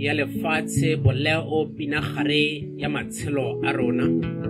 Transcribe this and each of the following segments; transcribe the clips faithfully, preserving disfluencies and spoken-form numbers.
ya lefatshe boleo pinagare ya matshelo a rona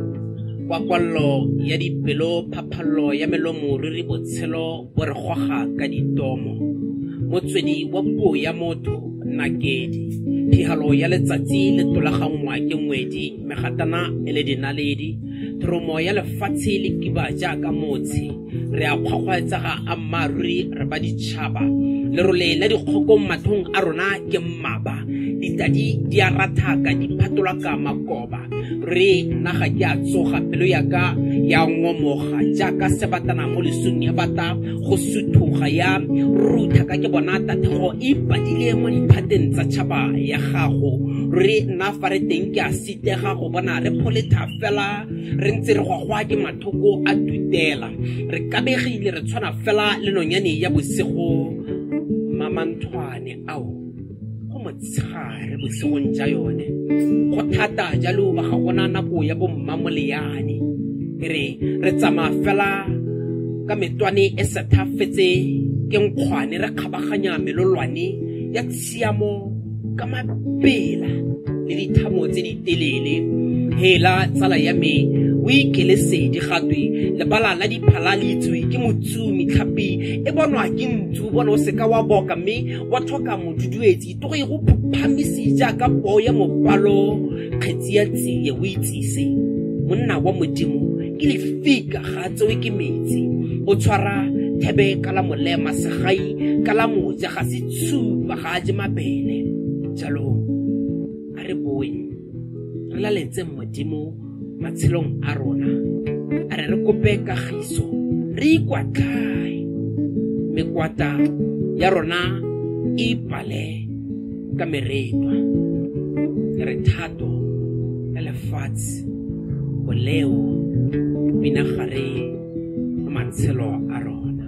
kwakwallo ya dipelo phaphallo ya melomo riri botshelo bo re goga ka ditomo motswedi wa puo ya motho nakedi phihalo ya letsatsi le tolagangwa ke ngwedi megatana e le dinaledi tromo ya lefatshe le kiba jaaka motse re a kgwagwetsa ga ammaruri re ba ditšhaba le role la dikgoko mathong a rona ke mmaba ditadi di a rathaka di phatola ka makoba re naga ke a tsoga pelo ya ka ya ngomoga jaaka sebatana mo lesong ya bata go suthuga ya rutha ka ke bona tatego e padile mo diphateng tsa tšhaba ya gago re nna fa re teng ke a sitega go bona re pholetha fela re ntse re gwagwa ke mathoko a tutela re kabegile re tshwana fela le nonyane ya bosigo mamantshwane ao go motshegare bosigong ja yone go thata jalo ba ga gona nako ya bommamoleane re re tsamaya fela ka metwane e sethafetse ke nkgwane re kgabaganya melolwane ya tshiamo ka mapela le dithamo tse di telele hela tsala ya me o ikelesedi gatwe lebala la diphala le itswe ke motsumi tlhapi e bonwa ke ntsu bona o seka wa boka mme wa thoka moduduetsi to go e go phamisi jaaka poo ya mopalo kgetsi ya tsiye o itsise monna wa modimo ke lefika ga tsewe ke metsi o tshwara thebe ka la molema segai ka la moja ga se tshuba ga je mabele jalo a re boe re laletse modimo matshelong a rona a re re kope kagiso re ikwatlae mekwata ya rona e pale ka meretwa re thato ya lefatshe boleo pinagare matshelo a rona.